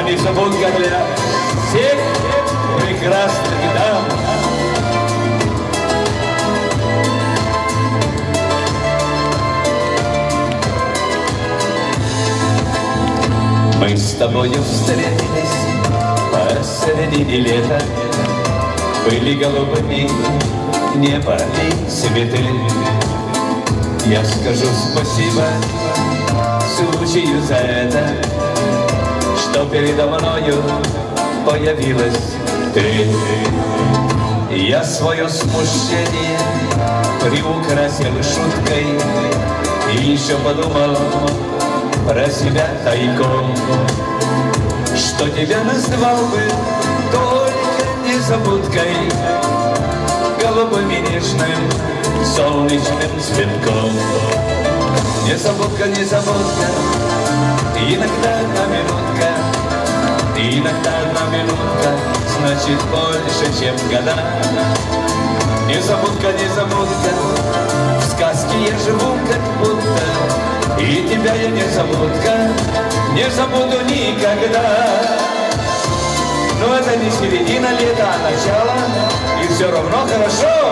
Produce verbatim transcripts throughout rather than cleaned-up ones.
незабудка для всех прекрасных дам. Мы с тобою встретились посредине лета, были голубыми небо и цветы. Я скажу спасибо случаю за это, что передо мною появилась ты. Я свое смущение приукрасил шуткой и еще подумал про себя тайком, что тебя назвал бы только незабудкой, голубым и нежным солнечным цветком. Незабудка, незабудка, иногда одна минутка, иногда одна минутка значит больше, чем года. Незабудка, незабудка, в сказке я живу как будто, и тебя я незабудка не забуду никогда. Но это не середина лета, а начало, и все равно хорошо.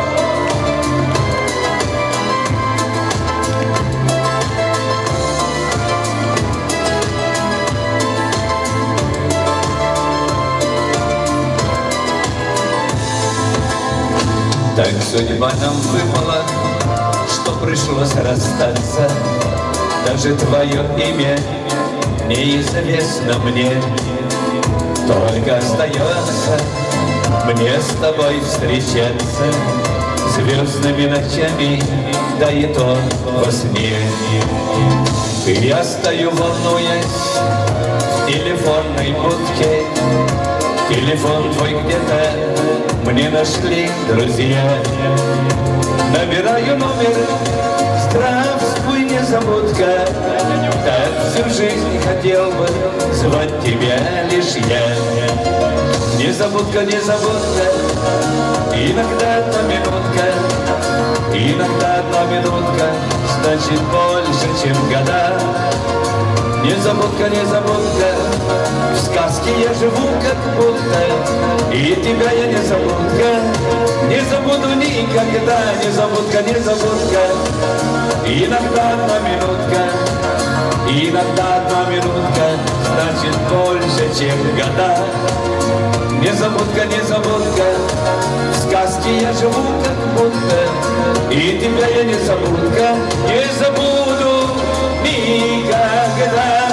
Так судьба нам выпала, что пришлось расстаться. Даже твое имя неизвестно мне. Только остается мне с тобой встречаться звездными ночами, да и то во сне. И я стою, волнуясь в телефонной будке. Телефон твой где-то мне нашли друзья. Набираю номер, здравствуй, незабудка. Так всю жизнь хотел бы звать тебя лишь я. Незабудка, незабудка, иногда одна минутка, иногда одна минутка значит больше, чем года. Незабудка, незабудка, в сказке я живу как будто, и тебя я незабудка не забуду никогда. Незабудка, незабудка, иногда одна минутка, иногда одна минутка значит больше, чем года. Незабудка, незабудка, в сказке я живу как будто, и тебя я незабудка не забуду никогда.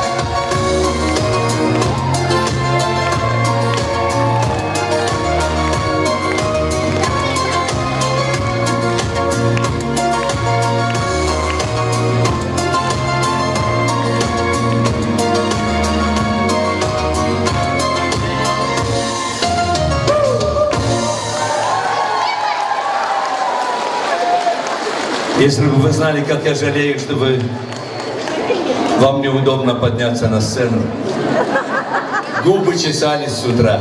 Если бы вы знали, как я жалею, что вы, вам неудобно подняться на сцену. Губы чесались с утра.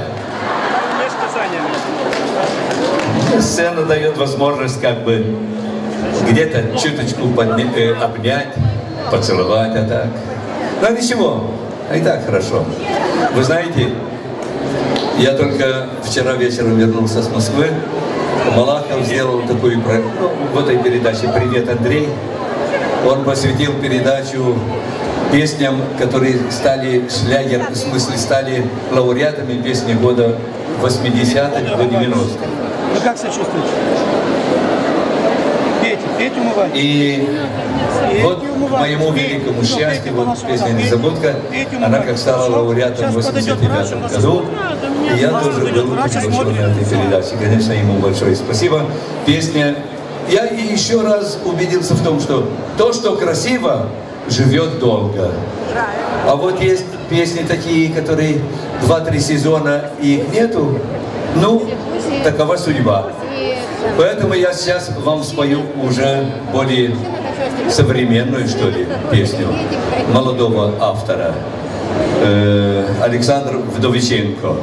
Сцена дает возможность как бы где-то чуточку подня э, обнять, поцеловать, а так. Но ничего, и так хорошо. Вы знаете, я только вчера вечером вернулся с Москвы. Малахов сделал такую, ну, в этой передаче «Привет, Андрей». Он посвятил передачу песням, которые стали шлягер, в смысле стали лауреатами песни года восьмидесятых до девяностых. Ну как себя чувствуете? Петь, петь умывать. И петь вот к моему великому счастью, вот песня «Незабудка», она как стала лауреатом в восемьдесят девятом году. И я тоже был приглашен на этой передаче. Конечно, ему большое спасибо. Песня... Я еще раз убедился в том, что то, что красиво, живет долго. А вот есть песни такие, которые два-три сезона и их нету. Ну, такова судьба. Поэтому я сейчас вам спою уже более современную, что ли, песню молодого автора. Э, Александр Вдовиченко.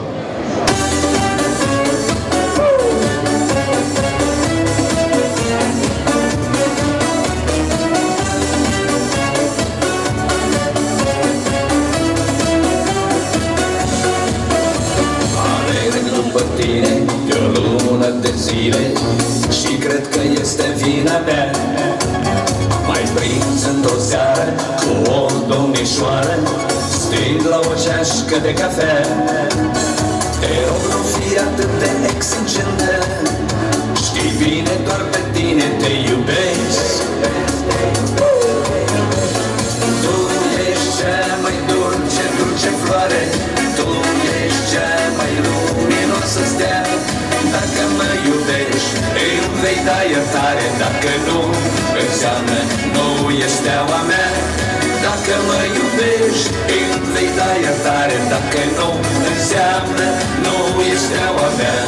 într-o seară cu o domnișoară, strig la o ceașcă de cafea. Te rog, nu fi atât de exigentă, știi bine, doar pe tine te iubesc. Tu ești cea mai dulce, dulce floare, tu ești cea mai luminoasă stea. Dacă mă iubești, îmi vei da iertare, dacă nu, înseamnă nu ești steaua mea. Dacă mă iubești, îmi vei da iertare, dacă nu, înseamnă nu ești steaua mea.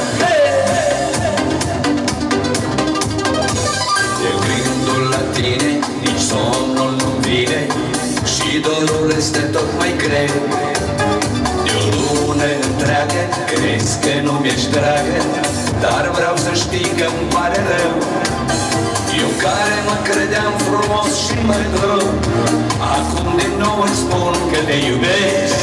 De gândul la tine, nici somnul nu-mi vine și dorul este tot mai greu. De o lună întreagă crezi că nu mi-ești dragă, dar vreau să știi că-mi pare rău. Eu care mă credeam frumos și mândru, acum din nou îți spun că te iubesc.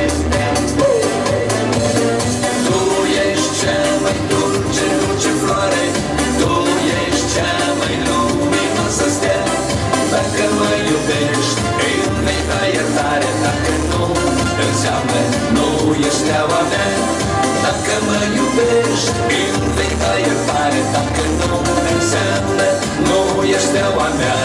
Tu ești cea mai dulce, dulce floare, tu ești cea mai luminoasă stea. Dacă mă iubești, îmi vei da iertare, dacă nu, înseamnă nu ești steaua mea. Dacă mă iubești, îmi vei da iertare, dacă nu, înseamnă nu ești steaua mea.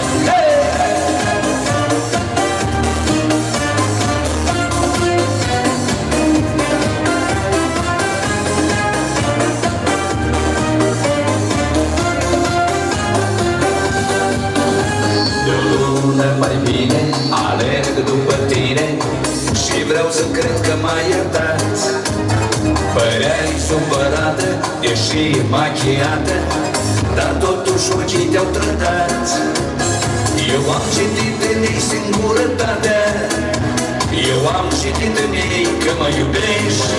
De o lună mai bine alerg după tine și vreau să cred că m-ai iertat. Păreai supărată, ești machiată, dar totuși ochii te-au trădat. Eu am citit în ei singurătatea, eu am citit în ei că mă iubești.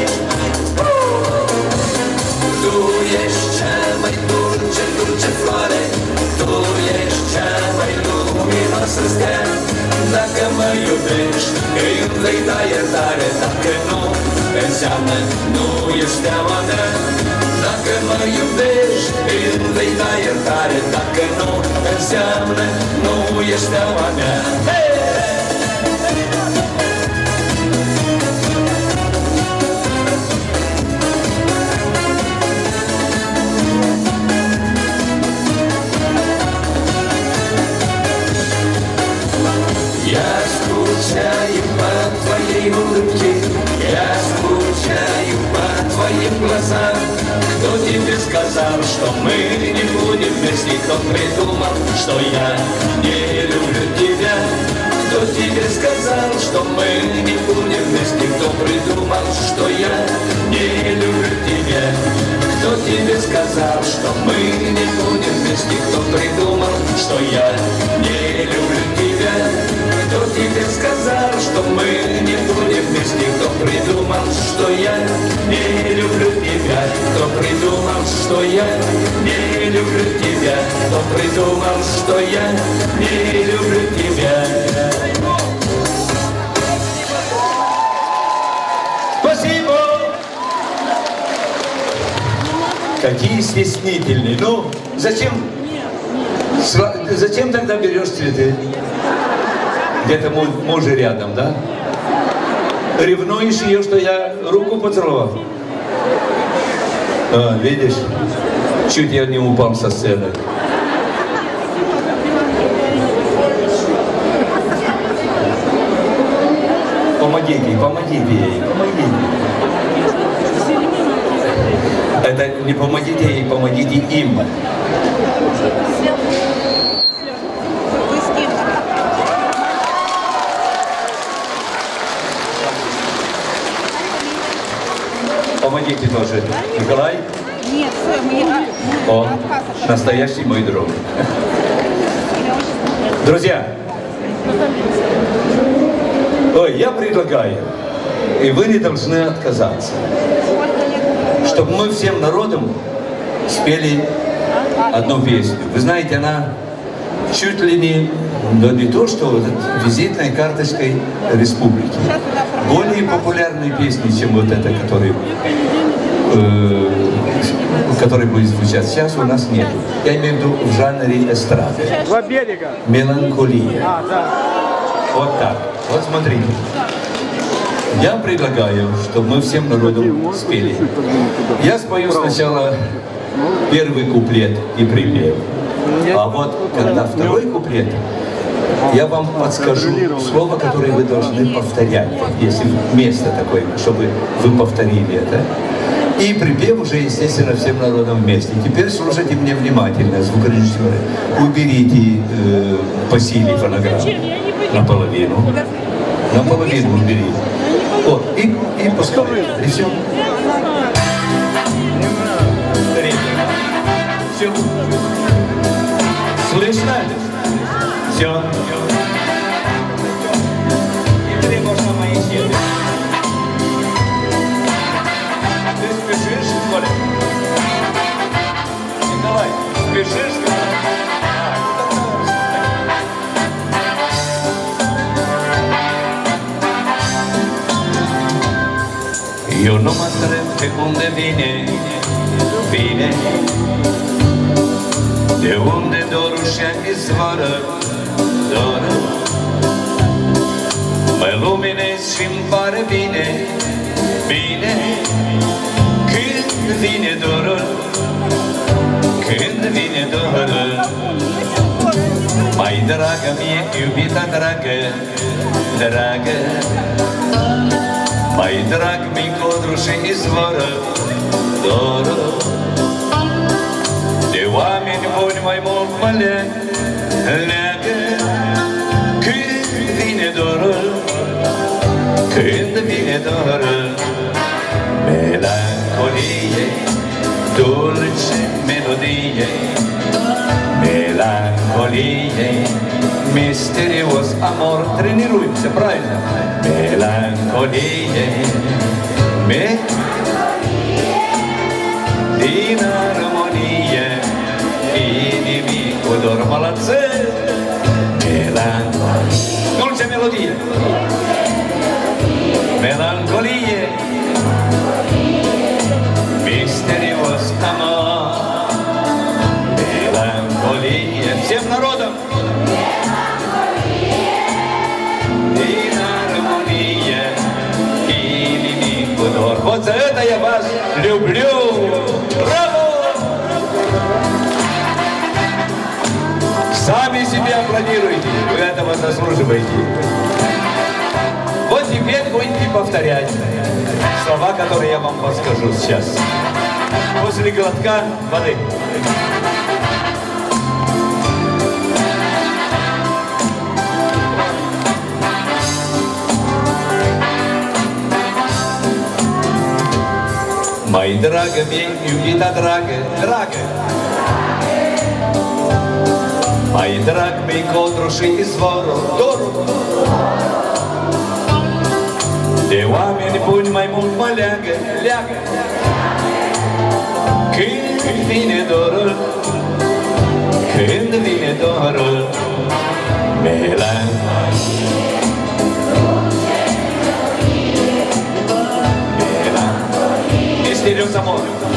Tu ești cea mai dulce, dulce floare, tu ești cea mai luminoasă stea. Dacă mă iubești, îmi vei da iertare, dacă nu, înseamnă nu ești steaua mea. Dacă mă iubești, îmi vei da iertare, dacă nu, înseamnă nu ești steaua mea. Я скучаю по твоей улыбке, я скучаю по твоим глазам. Кто тебе сказал, что мы не будем вместе? Кто придумал, что я не люблю тебя? Кто тебе сказал, что мы не будем вместе? Кто придумал, что я не люблю тебя? Кто тебе сказал, что мы не будем вместе? Кто придумал, что я не люблю тебя? Кто тебе сказал, что мы не будем вместе? Кто придумал, что я не люблю тебя? Кто придумал, что я не люблю тебя? Кто придумал, что я не люблю тебя? Спасибо! Какие стеснительные. Ну, зачем? Зачем тогда берешь цветы? Где-то мужа рядом, да? Ревнуешь ее, что я руку поцеловал? А, видишь? Чуть я не упал со сцены. Помогите, помогите ей, помогите. Это не помогите ей, помогите им. Помогите тоже. Николай? Нет, мне... Он настоящий мой друг. Друзья, ой, я предлагаю, и вы не должны отказаться, чтобы мы всем народом спели одну песню. Вы знаете, она чуть ли не, да не то, что вот визитной карточкой республики. Более популярные песни, чем вот эта, которая э, который будет звучать сейчас, у нас нет. Я имею в виду в жанре эстрады. Два берега. Меланхолия. А, да. Вот так. Вот смотрите. Я предлагаю, чтобы мы всем народом спели. Я спою сначала первый куплет и припев. А вот когда второй куплет, я вам подскажу слово, которое вы должны повторять, если место такое, чтобы вы повторили это. И припев уже, естественно, всем народом вместе. Теперь слушайте мне внимательно, звукорежиссеры. Уберите э, по силе фонограмму наполовину. Наполовину уберите. Вот, и, и пускай. И все. Все. Слышно? Все. И ты можно мои силы. Ты спешишь, Коля? Николай, спешишь? Io non mă întreb unde vine, vine, de unde dorul și-a izvoră, doră. Mă luminez și-mi pare bine, bine, când vine dorul, când vine dorul. Mai dragă mie, iubita dragă, dragă, mai drag mi codru și izvoră, doră. De oameni buni mai mult mă leagă, când vine dorul, când vine dorul. Melancolie, dulce melodie, melancolie, misterios amor. Тренируемся, правильно? Melancolie, me din armonie, inimii cu dor молодцы. Melancolie, dulce melodie, melancolie, misterios amor. Melancolie, всем народом. Вот за это я вас люблю! Браво! Сами себе аплодируйте, вы этого заслуживаете. Вот теперь будете повторять слова, которые я вам подскажу сейчас. После глотка воды. Mai dragă mie, iubita dragă, dragă, mai drag mi codru și izvorul, dorul. De oameni buni mai mult mă leagă, leagă, când vine dorul, când vine dorul. Melancolie, misterios amor.